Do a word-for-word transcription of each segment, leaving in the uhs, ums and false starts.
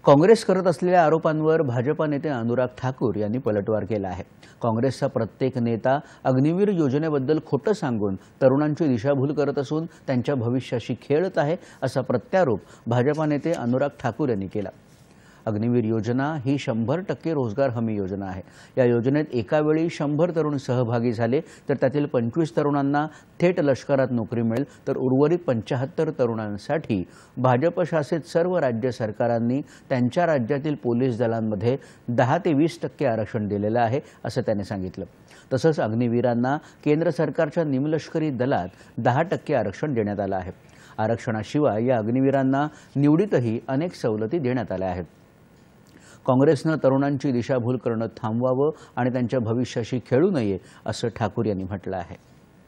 काँग्रेस करत असलेल्या आरोपांवर भाजपा नेते अनुराग ठाकूर यांनी पलटवार केला आहे। काँग्रेसचा प्रत्येक नेता अग्निवीर योजनेबद्दल खोटं सांगून तरुणांची दिशाभूल करत असून त्यांच्या भविष्याशी खेळत आहे असा प्रत्यारोप भाजपा नेते अनुराग ठाकूर यांनी केला। अग्निवीर योजना ही शंभर टक्के रोजगार हमी योजना आहे। या योजनेत एका वेळी शंभर तरुण सहभागी झाले तर त्यातील पंचवीस तरुणांना थेट लष्करात नोकरी मिळेल, तर उर्वरित पंच्याहत्तर तरुणांसाठी भाजप शासित सर्व राज्य सरकारांनी त्यांच्या राज्यातील पोलीस दलांमध्ये दहा ते वीस टक्के आरक्षण दिलेलं आहे असं त्याने सांगितलं। तसंच अग्निवीरांना केंद्र सरकारच्या निमलष्करी दलात दहा टक्के आरक्षण देण्यात आलं आहे। आरक्षणाशिवाय या अग्निवीरांना निवडीतही अनेक सवलती देण्यात आल्या आहेत। काँग्रेसने तरुणांची दिशाभूल करणं थांबवावं आणि त्यांच्या भविष्याशी खेळू नये असं ठाकूर यांनी म्हटलं आहे।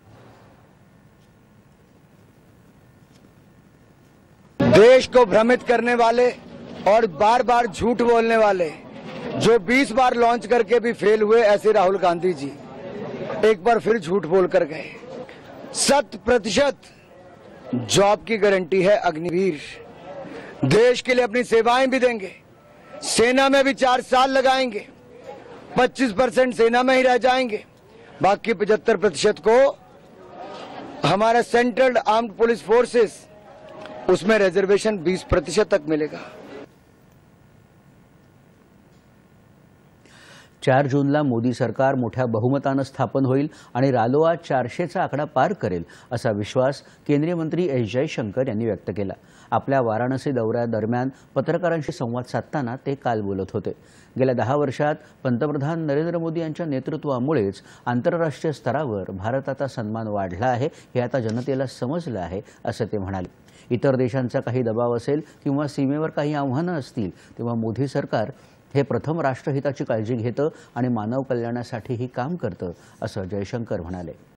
देश को भ्रमित करने वाले और बार बार झूठ बोलने वाले, जो बीस बार लॉन्च करके भी फेल हुए, ऐसे राहुल गांधी जी एक बार फिर झूठ बोलकर गए। शत प्रतिशत जॉब की गारंटी है अग्निवीर। देश के लिए अपनी सेवाएं भी देंगे, सेना में भी चार साल लगाएंगे, पच्चीस परसेंट सेना में ही रह जाएंगे, बाकी पचहत्तर प्रतिशत को हमारा सेंट्रल आर्म्ड पुलिस फोर्सेस, उसमें रिजर्वेशन बीस प्रतिशत तक मिलेगा। चार जूनला मोदी सरकार मोठ्या बहुमताने स्थापन होईल आणि रालोआ चारशेचा आकडा पार करेल असा विश्वास केंद्रीय मंत्री एस जयशंकर यांनी व्यक्त केला। आपल्या वाराणसी दौऱ्यादरम्यान पत्रकारांशी संवाद साधताना ते काल बोलत होते। गेल्या दहा वर्षात पंतप्रधान नरेंद्र मोदी यांच्या नेतृत्वामुळेच आंतरराष्ट्रीय स्तरावर भारताचा सन्मान वाढला आहे, हे आता जनतेला समजलं आहे असं ते म्हणाले। इतर देशांचा काही दबाव असेल किंवा सीमेवर काही आव्हानं असतील तेव्हा मोदी सरकार हे प्रथम राष्ट्रहिताची काळजी घेतं आणि मानव कल्याणासाठीही काम करतं असं जयशंकर म्हणाले।